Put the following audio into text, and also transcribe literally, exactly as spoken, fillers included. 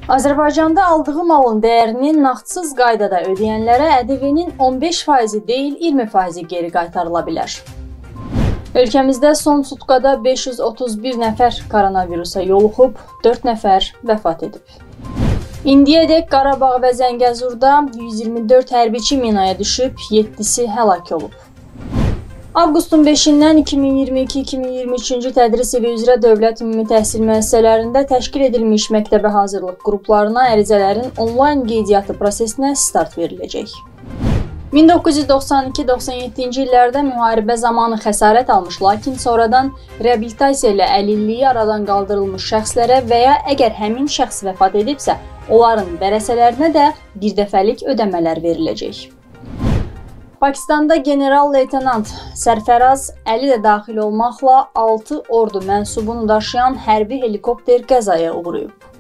Azərbaycanda aldığı malın dəyərini nağdsız qaydada ödəyənlərə Ə D V-nin on beş faizi deyil, iyirmi faizi geri qaytarıla bilər. Ölkəmizdə son sutkada beş yüz otuz bir nəfər koronavirusa yoluxub, dörd nəfər vəfat edib. İndiyədək Qarabağ və Zəngəzurda yüz iyirmi dörd hərbiçi minaya düşüb, yeddisi həlak olub. Avqustun beşindən iki min iyirmi iki iki min iyirmi üçüncü tədris ili üzrə dövlət ümumi təhsil müəssisələrində təşkil edilmiş məktəbə hazırlıq qruplarına ərizələrin onlayn qeydiyyatı prosesinə start veriləcək. min doqquz yüz doxsan iki doxsan yeddinci illərdə müharibə zamanı xəsarət almış, lakin sonradan reabilitasiya ilə əlilliyi aradan qaldırılmış şəxslərə və ya əgər həmin şəxs vəfat edibsə, onların vərəsələrinə də birdəfəlik ödəmələr veriləcək. Pakistanda general-leytenant Sərfəraz Əli də daxil olmaqla altı ordu mənsubunu daşıyan hərbi helikopter qəzaya uğrayıb.